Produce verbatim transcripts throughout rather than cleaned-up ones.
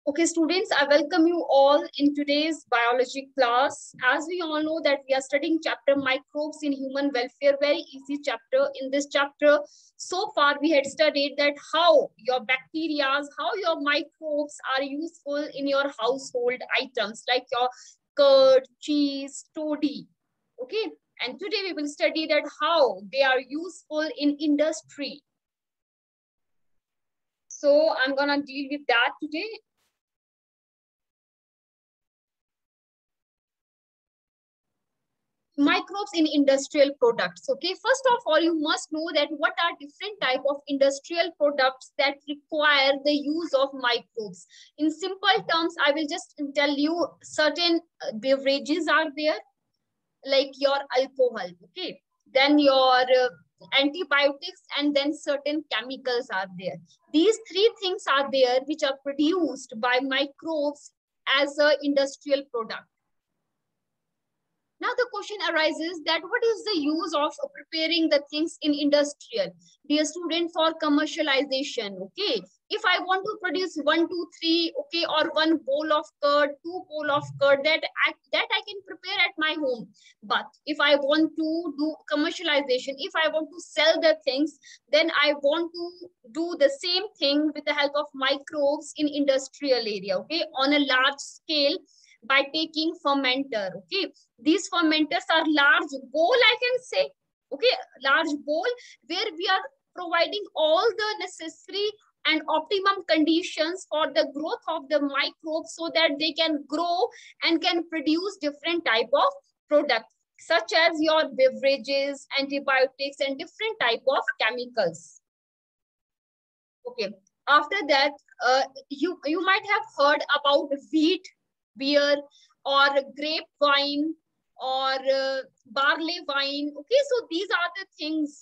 Okay, students, I welcome you all in today's biology class. As we all know that we are studying chapter microbes in human welfare, very easy chapter. In this chapter, so far we had studied that how your bacteria, how your microbes are useful in your household items like your curd, cheese, toddy. Okay, and today we will study that how they are useful in industry. So I'm gonna deal with that today. Microbes in industrial products. Okay, first of all, you must know that what are different type of industrial products that require the use of microbes. In simple terms, I will just tell you certain beverages are there, like your alcohol, okay, then your uh, antibiotics, and then certain chemicals are there. These three things are there which are produced by microbes as a industrial product. Now the question arises that what is the use of preparing the things in industrial? Dear student, for commercialization, okay. If I want to produce one, two, three, okay, or one bowl of curd, two bowl of curd, that I, that I can prepare at my home. But if I want to do commercialization, if I want to sell the things, then I want to do the same thing with the help of microbes in industrial area, okay, on a large scale, by taking fermenter. Okay, these fermenters are large bowl, I can say, okay, large bowl where we are providing all the necessary and optimum conditions for the growth of the microbes so that they can grow and can produce different type of products such as your beverages, antibiotics, and different type of chemicals. Okay, after that, uh, you you might have heard about wheat beer or grape wine or uh, barley wine. Okay, so these are the things.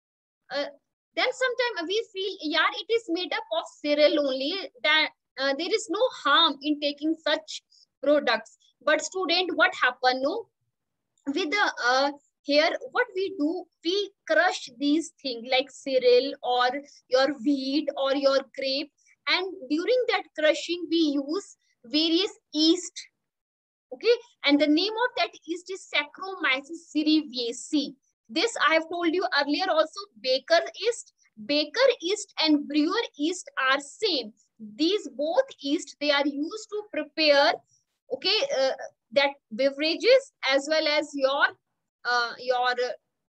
Uh, then sometimes we feel, yeah, it is made up of cereal only, that uh, there is no harm in taking such products. But student, what happened? No, with the uh, here what we do, we crush these things like cereal or your wheat or your grape, and during that crushing we use various yeast. Okay, and the name of that yeast is Saccharomyces cerevisiae. This I have told you earlier also. Baker yeast, baker yeast and brewer yeast are same. These both yeast, they are used to prepare, okay, uh, that beverages as well as your uh, your uh,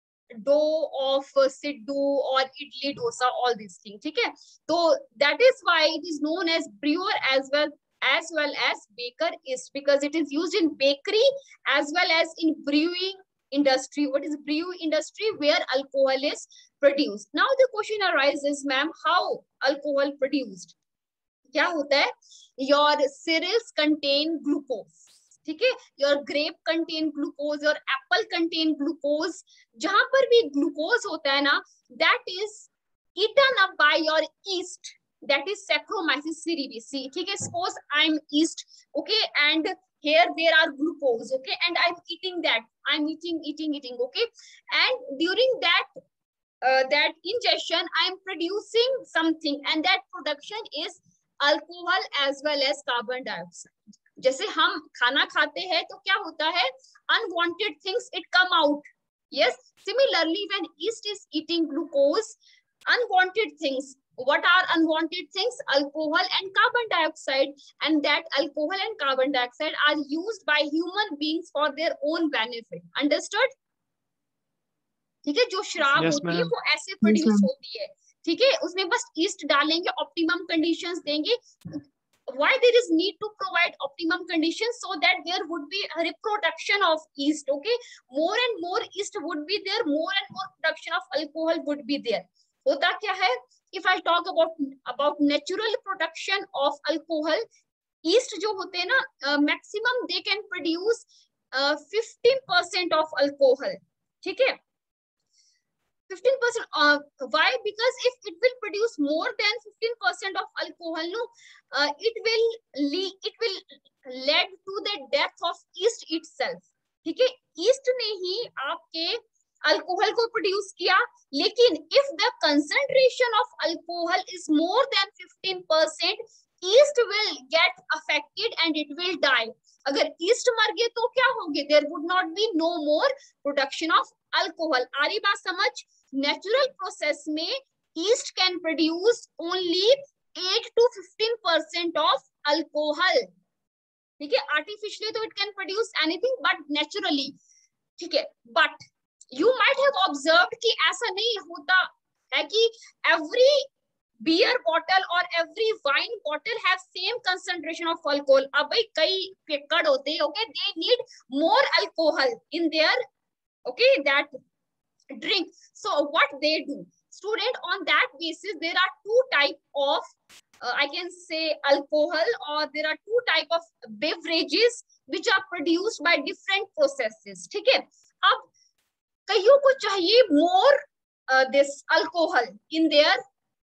dough of uh, siddu or idli dosa, all these things. Okay, so that is why it is known as brewer as well as well as baker yeast, because it is used in bakery as well as in brewing industry. What is brew industry? Where alcohol is produced. Now the question arises, ma'am, how alcohol produced? क्या होता है? Your cereals contain glucose. ठीक है, your grape contain glucose, your apple contain glucose. जहां पर भी glucose होता है ना, that is eaten up by your yeast, that is Saccharomyces cerevisiae. ठीक है, suppose I'm yeast, okay, and here there are glucose, okay, and I'm eating that, I'm eating, eating, eating, okay, and during that uh, that ingestion, I'm producing something, and that production is alcohol as well as carbon dioxide. जैसे हम खाना खाते हैं तो क्या होता है, unwanted things it come out. Yes, similarly when yeast is eating glucose, unwanted things, what are unwanted things? Alcohol and carbon dioxide, and that alcohol and carbon dioxide are used by human beings for their own benefit. Understood? ठीक है, जो शराब yes, होती है वो ऐसे produce yes, होती है. ठीक है, उसमें बस ईस्ट डालेंगे, ऑप्टिमम कंडीशंस देंगे. Why there is need to provide optimum conditions? So that there would be a reproduction of yeast. Okay, more and more yeast would be there, more and more production of alcohol would be there. होता क्या है? If I talk about about natural production of alcohol, yeast जो होते हैं ना, uh, maximum they can produce uh, fifteen percent of alcohol. ठीक है, fifteen percent. Uh, why? Because if it will produce more than fifteen percent of alcohol, no, uh, it will lead, it will lead to the death of yeast itself. ठीक है, yeast ने ही आपके alcohol को produce किया, लेकिन if the concentration of alcohol is more than fifteen percent, yeast will get affected and it will die. अगर yeast मर गए तो क्या होगे? There would not be no more production of alcohol. आ रही बात समझ? नेचुरल प्रोसेस में yeast can produce only eight to fifteen percent of alcohol. ठीक है, आर्टिफिशियली तो it can produce anything but naturally. ठीक है, but you might have observed कि ऐसा नहीं होता है कि एवरी बियर बॉटल और every wine bottle have same concentration of alcohol. अब भाई कई पिक्कड़ होते हैं, okay, they need more alcohol in there, okay, that drink. So what they do, student, on that basis there are two type of uh, I can say alcohol, or there are two type of beverages which are produced by different processes. ठीक है, अब कईयों को चाहिए more uh, this alcohol in their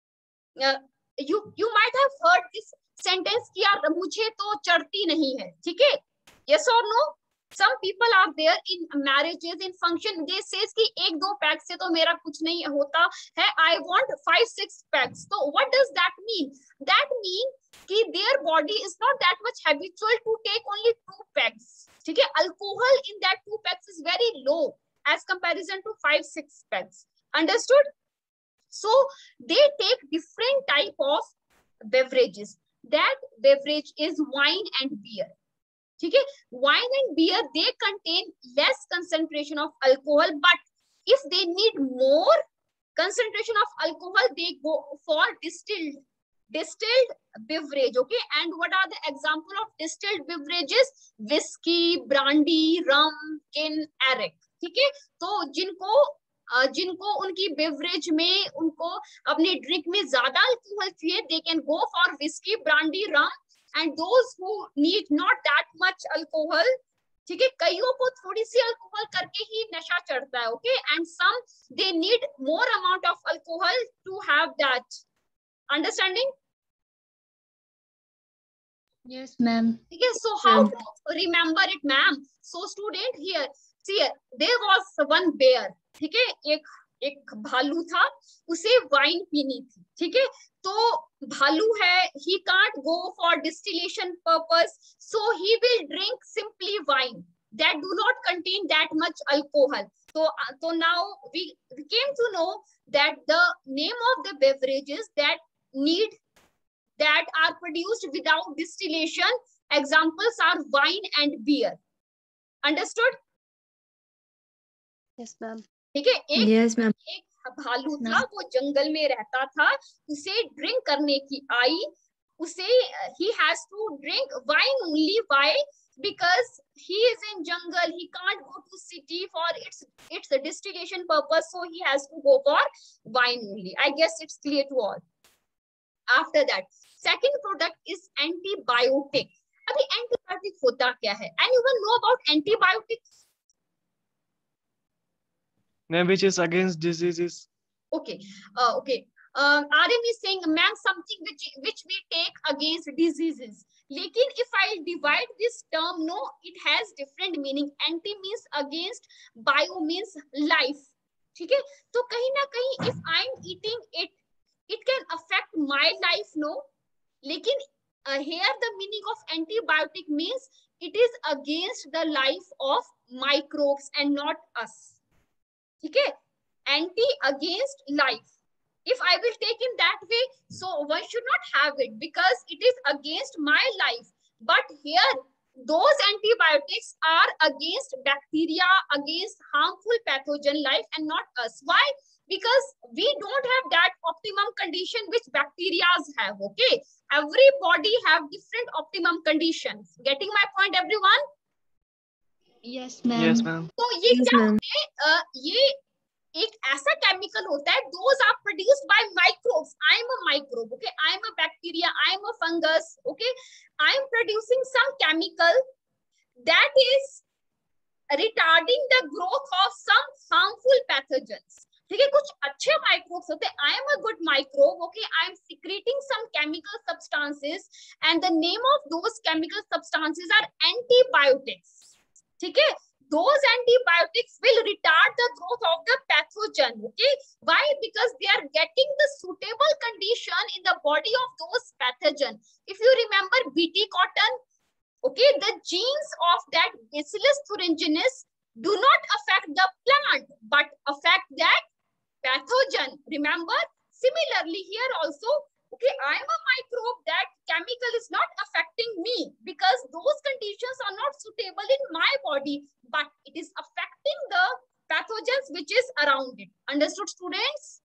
uh, you you might have heard this sentence कि यार मुझे तो चढ़ती नहीं है. ठीक है, yes or no? Some people are there in marriages, in function, they says कि एक दो पैक से तो मेरा कुछ नहीं होता है, I want five six packs. So what does that mean? That mean कि their body is not that much habitual to take only two packs. ठीक है, alcohol in that two packs is very low as comparison to five six packs. Understood? So they take different type of beverages. That beverage is wine and beer. ठीक है, wine and beer, they contain less concentration of alcohol, but if they need more concentration of alcohol, they go for distilled distilled beverage. Okay, and what are the example of distilled beverages? Whiskey, brandy, rum, gin, arrack. ठीक है, तो जिनको जिनको उनकी beverage में उनको अपने drink में ज्यादा अल्कोहल चाहिए, they can go for whiskey, brandy, rum. And those who need not that much alcohol, ठीक है, कईयों को थोड़ी सी अल्कोहल करके ही नशा चढ़ता है. Okay, and some they need more amount of alcohol to have that. Understanding? Yes, ma'am. ठीक है, so how to remember it, ma'am? So student, here see, there was one bear. ठीक है, एक एक भालू था, उसे वाइन पीनी थी. ठीक है, तो भालू है, he can't go for distillation purpose, so he will drink simply wine that do not contain that much alcohol. So so now we came to know that the name of the beverages that need that are produced without distillation, examples are wine and beer. Understood? Yes, ma'am. ठीक है, एक yes, ma'am. एक भालू था, वो जंगल में रहता था, उसे ड्रिंक करने की आई, उसे he has to drink wine only. Why? Because he is in jungle, he can't go to city for its its distillation purpose, so he has to go for wine only. I guess it's clear to all. After that, second product is antibiotic. अभी antibiotic होता क्या है? Anyone know about antibiotics? Which is against diseases. Okay, uh, okay. Uh, R M is saying, ma'am, something which which we take against diseases. लेकिन if I divide this term, no, it has different meaning. Anti means against, bio means life. ठीक है, तो कहीं ना कहीं if I am eating it, it can affect my life, no. लेकिन uh, here the meaning of antibiotic means it is against the life of microbes and not us. ठीक है, anti against life. If I will take in that way, so one should not have it because it is against my life. But here, those antibiotics are against bacteria, against harmful pathogen life and not us. Why? Because we don't have that optimum condition which bacteria have. Okay, everybody have different optimum conditions. Getting my point, everyone? Yes, ma'am. Yes, ma'am. तो ये Yes, क्या ma'am. है? uh, ये एक ऐसा chemical होता है, those are produced by microbes. I am a microbe, okay, I am a bacteria, I am a fungus, okay, I am producing some chemical that is retarding the growth of some harmful pathogens. ठीक है, कुछ अच्छे microbes होते हैं. I am a good microbe, okay, I am secreting some chemical substances and the name of those chemical substances are antibiotics. ठीक है, those antibiotics will retard the growth of the pathogen. Okay, why? Because they are getting the suitable condition in the body of those pathogen. If you remember Bt cotton, okay, the genes of that Bacillus thuringiensis do not affect the plant but affect that pathogen. Remember, similarly here also, okay, I am a microbe, that chemical is not affecting me because those conditions are not suitable in my body, but it is affecting the pathogens which is around it. Understood, students?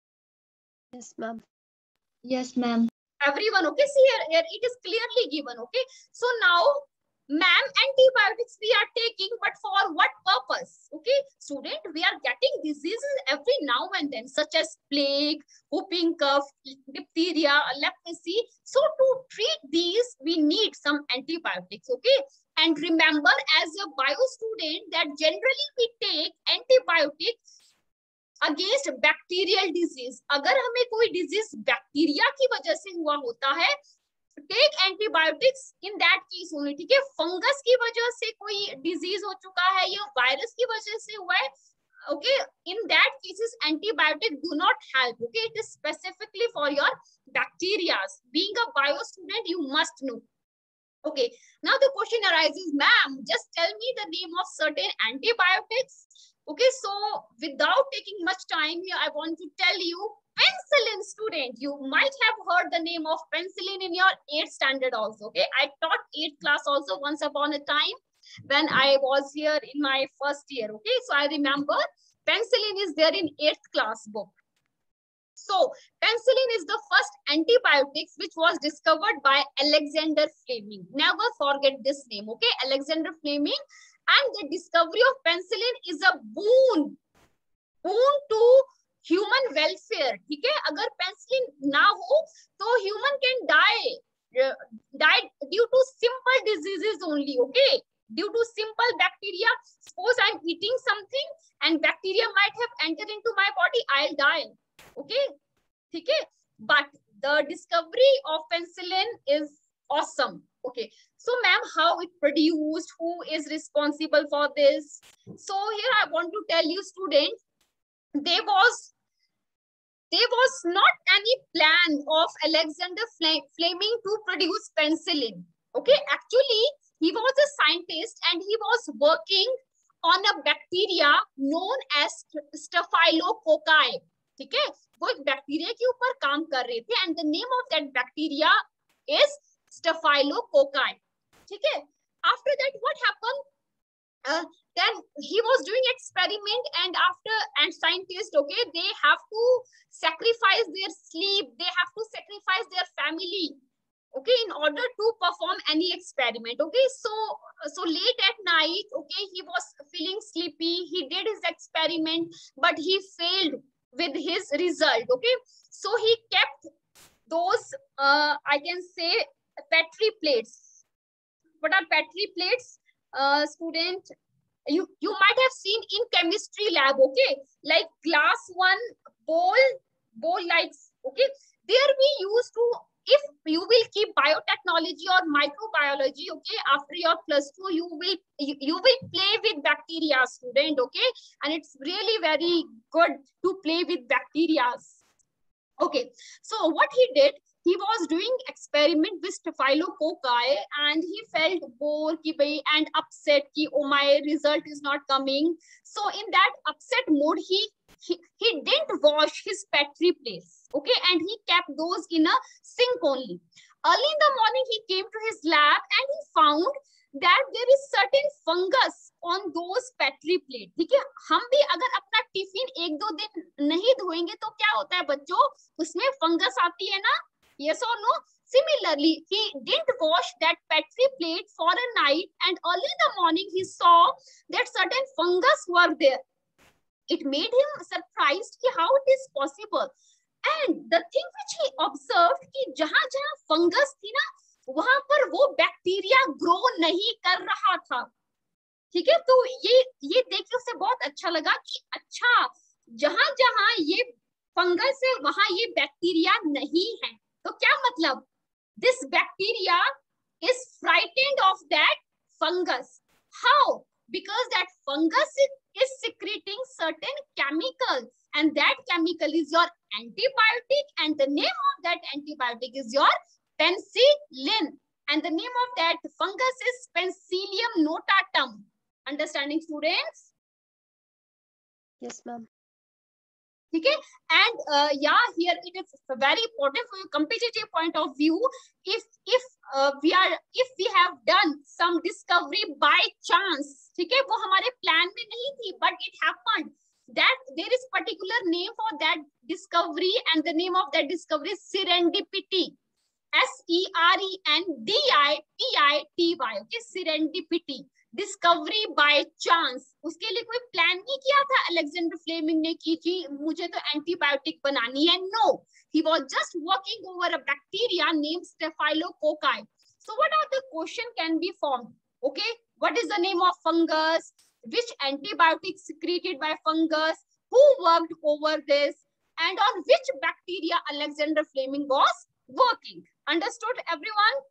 Yes, ma'am. Yes, ma'am. Everyone, okay, see here, here it is clearly given. Okay, so now, ma'am, antibiotics we are taking, but for what purpose? Okay, student, we are getting diseases every now and then, such as plague, whooping cough, diphtheria, leprosy. So to treat these, we need some antibiotics. Okay, and remember, as a bio student, that generally we take antibiotics against bacterial disease. अगर हमें कोई disease bacteria की वजह से हुआ होता है, take antibiotics in that case only. ठीक है, फंगस की वजह से कोई डिजीज हो चुका है या वायरस की वजह से हुआ है, okay, in that cases antibiotic do not help. Okay, it is specifically for your bacteria. Being a bio student, you must know. Okay, now the question arises, ma'am, just tell me the name of certain antibiotics. Okay, so without taking much time here, I want to tell you penicillin, student. You might have heard the name of penicillin in your eighth standard also. Okay, I taught eighth class also once upon a time when I was here in my first year. Okay, so I remember penicillin is there in eighth class book. So penicillin is the first antibiotics which was discovered by Alexander Fleming. Never forget this name. Okay, Alexander Fleming. And the discovery of penicillin is a boon, boon to human welfare. ठीक है, अगर penicillin ना हो तो human can die, uh, die due to simple diseases only. Okay, due to simple bacteria. Suppose I'm eating something and bacteria might have entered into my body, I'll die. Okay, ठीक है, but the discovery of penicillin is awesome. Okay, so ma'am, how it produced, who is responsible for this? So here I want to tell you, student, there was there was not any plan of Alexander Fleming to produce penicillin. Okay, actually he was a scientist and he was working on a bacteria known as Staphylococci. ठीक है, वो एक bacteria के ऊपर काम कर रहे थे and the name of that bacteria is Staphylococci. ठीक है, after that what happened? Uh, then he was doing experiment and after and scientists, okay, they have to sacrifice their sleep, they have to sacrifice their family, okay, in order to perform any experiment. Okay, so so late at night, okay, he was feeling sleepy, he did his experiment but he failed with his result. Okay, so he kept those uh, I can say Petri plates. What are Petri plates? Uh, student, you you might have seen in chemistry lab. Okay, like glass one bowl bowl likes. Okay, there we used to, if you will keep biotechnology or microbiology, okay, after your plus two, you will you, you will play with bacteria, student. Okay, and it's really very good to play with bacteria. Okay, so what he did, he was doing experiment with Staphylococci and he felt bored ki bhai, and upset ki oh my result is not coming. So in that upset mode, he he, he didn't wash his Petri plates. Okay, and he kept those in a sink only. Early in the morning, he came to his lab and he found that there is certain fungus on those Petri plate. ठीक है, हम भी अगर अपना tiffin एक दो दिन नहीं धोएंगे तो क्या होता है बच्चों, उसमें फंगस आती है ना. Yes or no? Similarly, he didn't wash that Petri plate for a night and early in the morning he saw that certain fungus were there. It made him surprised कि how it is possible. And the thing which he observed कि जहाँ जहाँ fungus थी ना, वहां पर वो bacteria grow नहीं कर रहा था. ठीक है, तो ये ये देख के उसे बहुत अच्छा लगा कि अच्छा, जहां जहां ये फंगस है वहां ये बैक्टीरिया नहीं है. तो क्या मतलब, this bacteria is frightened of that fungus. How? because that fungus is secreting certain chemical, and that chemical is your antibiotic, and the name of that antibiotic is your penicillin, and the name of that fungus is Penicillium notatum. Understanding, students? Yes, ma'am. Okay, and uh, yeah, here it is very important for your competitive point of view. If if uh, we are if we have done some discovery by chance, ठीक है, वो हमारे plan में नहीं थी, but it happened that there is particular name for that discovery, and the name of that discovery is serendipity. S E R E N D I P I T Y. Okay, serendipity. Discovery by chance. उसके लिए कोई plan नहीं किया था Alexander Fleming ने की थी मुझे तो एंटीबायोटिक बनानी है. No, he was just working over a bacteria named staphylococci. So what are the question can be formed? Okay, what is the name of fungus, which antibiotic secreted by fungus, who worked over this, and on which bacteria Alexander Fleming was working. Understood, everyone?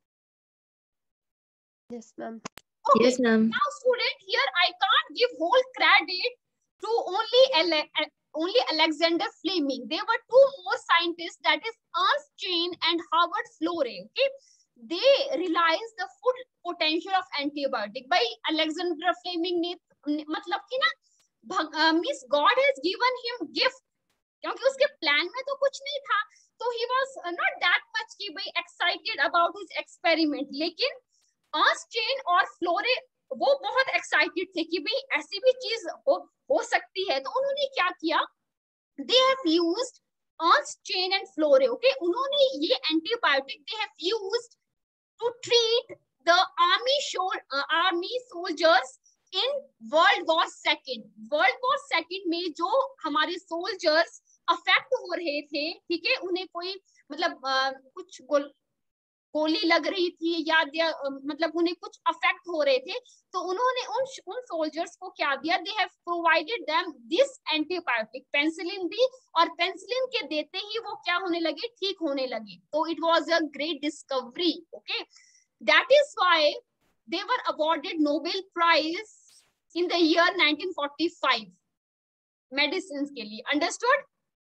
Yes, ma'am. Okay. Yes, ma'am. Now, student, here I can't give whole credit to only Ale only Alexander Fleming. There were two more scientists, that is Ernst Chain and Howard Florey. Okay, they realized the full potential of antibiotic. By Alexander Fleming ने मतलब कि ना Miss God has given him gift, क्योंकि उसके plan में तो कुछ नहीं था, तो he was not that much कि भाई excited about his experiment. लेकिन अर्स्ट चेन और फ्लोरे वो बहुत एक्साइटेड थे कि भाई ऐसी भी चीज हो, हो सकती है. तो उन्होंने क्या किया, they have used Ernst Chain and Florey. Okay, उन्होंने ये antibiotic they have used to treat the army शोल army soldiers in world war second. World war second में जो हमारे सोल्जर्स अफेक्ट हो रहे थे, ठीक है, उन्हें कोई मतलब uh, कुछ गोली लग रही थी या दिया, मतलब उन्हें कुछ अफेक्ट हो रहे थे, तो उन्होंने उन उन सोल्जर्स को क्या दिया, they have provided them this antibiotic, penicillin दी, और पेनिसिलिन के देते ही वो क्या होने लगे, ठीक होने लगे. तो it was a great discovery. Okay, that is why they were awarded Nobel prize in the year nineteen forty five medicine के लिए. Understood?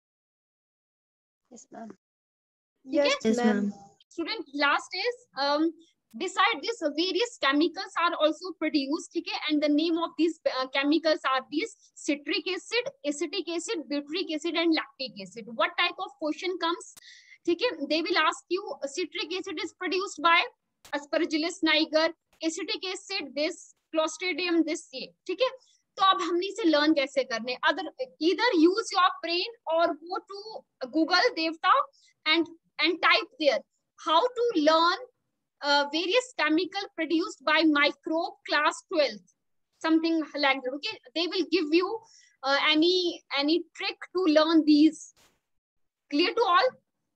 Yes, ma'am. Yes, yes ma'am. Student, last is um beside this various chemicals are also produced, ठीक है, and the name of these uh, chemicals are these: citric acid, acetic acid, butyric acid, and lactic acid. What type of question comes, ठीक है, they will ask you citric acid is produced by Aspergillus niger, acetic acid this Clostridium this ये, ठीक है. तो अब हमने इसे learn कैसे करने, other either use your brain or go to Google देवता and and type there how to learn uh, various chemical produced by microbe class twelve, something like that. Okay, they will give you uh, any any trick to learn these. Clear to all?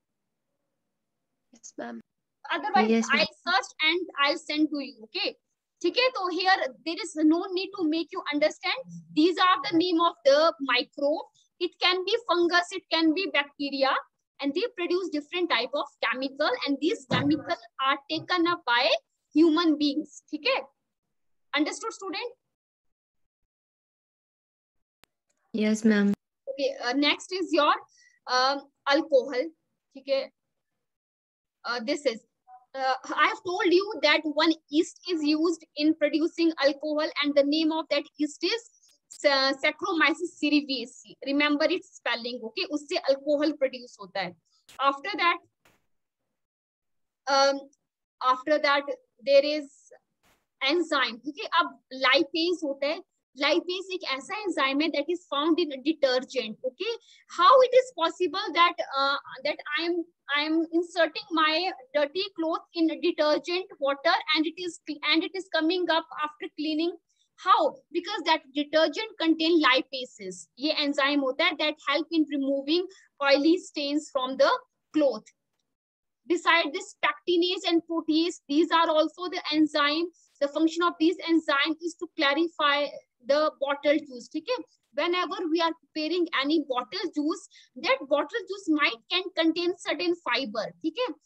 Yes, ma'am. Otherwise, Yes, I'll search and I'll send to you. Okay, okay. So here there is no need to make you understand. These are the name of the microbe. It can be fungus, it can be bacteria, and they produce different type of chemical, and these chemicals are taken up by human beings. ठीक है? Understood, student? Yes, ma'am. Okay. Uh, next is your um, alcohol. ठीक है? Uh, this is. Uh, I have told you that one yeast is used in producing alcohol, and the name of that yeast is uh, Saccharomyces cerevisiae. Remember its spelling. Okay, उससे alcohol produce होता है. After that, um, after that there is enzyme. Okay, अब lipase होता है. Lipase एक ऐसा enzyme है that is found in detergent. Okay, how it is possible that uh, that I am I am inserting my dirty cloth in detergent water and it is and it is coming up after cleaning? How? Because that detergent contain lipases. ये enzyme होता है that help in removing oily stains from the cloth. Beside this, pectinase and protease, these are also the enzyme. The function of these enzymes is to clarify the bottle juice. Okay? Whenever we are preparing any bottle juice, that bottle juice might can contain certain fiber. Okay?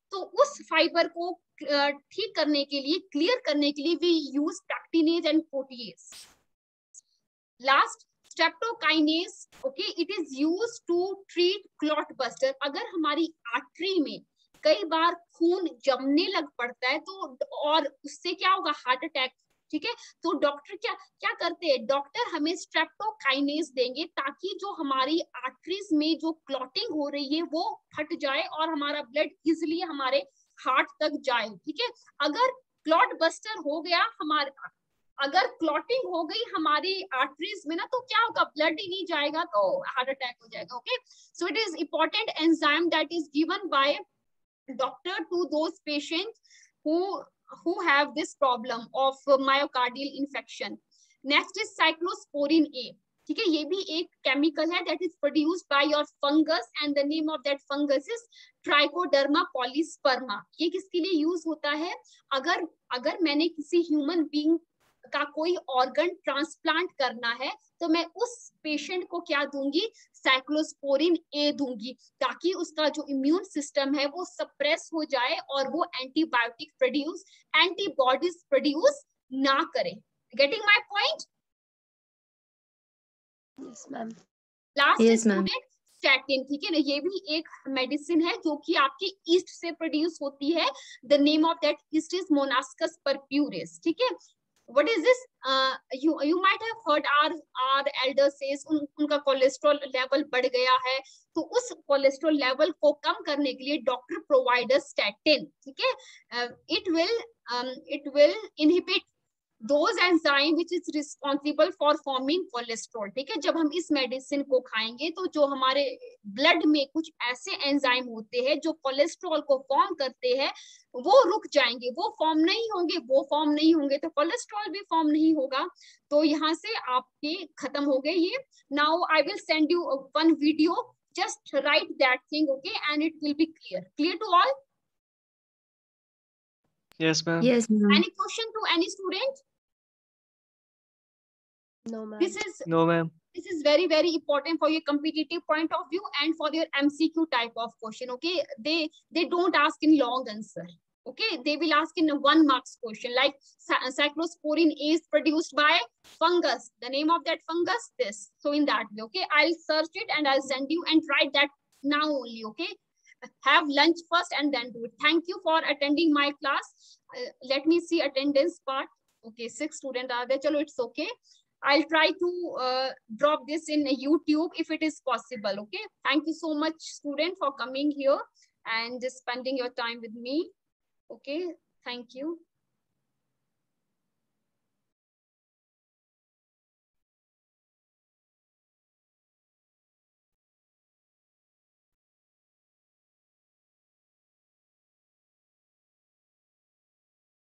तो उस fibre को ठीक करने के लिए, clear करने के लिए we use pectinase and protease. Last, streptokinase, okay, it is used to treat clot buster. अगर हमारी आर्टरी में कई बार खून जमने लग पड़ता है तो, और उससे क्या होगा, हार्ट अटैक, ठीक है, तो डॉक्टर क्या क्या करते हैं, डॉक्टर हमें स्ट्रेप्टोकाइनेज देंगे ताकि जो हमारी आर्टरीज में जो क्लॉटिंग हो रही है वो फट जाए और हमारा ब्लड इजिली हमारे हार्ट तक जाए. ठीक है, अगर क्लॉट बस्टर हो गया हमारे, अगर क्लॉटिंग हो गई हमारी आर्टरीज में ना, तो क्या होगा, ब्लड ही नहीं जाएगा तो हार्ट अटैक हो जाएगा. Okay, so it is important enzyme that is given by doctor to those patients who who have this problem of myocardial infection. Next is cyclosporin A. ठीक है, ये भी एक केमिकल है that is produced by your fungus and the name of that fungus is Trichoderma polysperma. ये किसके लिए use होता है, अगर अगर मैंने किसी ह्यूमन बीइंग का कोई ऑर्गन ट्रांसप्लांट करना है तो मैं उस पेशेंट को क्या दूंगी, साइक्लोस्पोरिन ए दूंगी, ताकि उसका जो इम्यून सिस्टम है वो सप्रेस हो जाए और वो एंटीबायोटिक प्रोड्यूस एंटीबॉडीज प्रोड्यूस ना करे. Getting my point? Yes ma'am. Last Yes, ma'am. Student, statin. ठीक है ना, ये भी एक मेडिसिन है जो कि आपकी ईस्ट से प्रोड्यूस होती है. The name of that yeast is monascus purpureus. ठीक है, what is this, uh, you you might have heard our our elder says उन, उनका कोलेस्ट्रॉल लेवल बढ़ गया है, तो उस कोलेस्ट्रॉल लेवल को कम करने के लिए डॉक्टर प्रोवाइड स्टैटिन. ठीक है, it will it will inhibit those enzyme which is responsible for forming cholesterol. ठीक है, जब हम इस मेडिसिन को खाएंगे तो जो हमारे ब्लड में कुछ ऐसे एंजाइम होते हैं जो कोलेस्ट्रॉल को फॉर्म करते हैं वो रुक जाएंगे, वो फॉर्म नहीं होंगे, वो फॉर्म नहीं होंगे तो कोलेस्ट्रॉल भी फॉर्म नहीं होगा. तो यहाँ से आपके खत्म हो गए ये. Now I will send you one video, just write that thing, okay, and it will be clear. Clear to all? Yes, ma'am. Yes, ma'am. Any question to any student? No ma'am. This is No, ma'am. this is very very important for your competitive point of view and for your M C Q type of question. Okay, they they don't ask in long answer. Okay, they will ask in a one marks question like cyclosporin A is produced by fungus. The name of that fungus, this. So in that way, okay, I'll search it and I'll send you and write that now only. Okay, have lunch first and then do it. Thank you for attending my class. Uh, let me see attendance part. Okay, six students are there. Chalo, it's okay. I'll try to uh, drop this in YouTube if it is possible. Okay, thank you so much student for coming here and spending your time with me. Okay, thank you.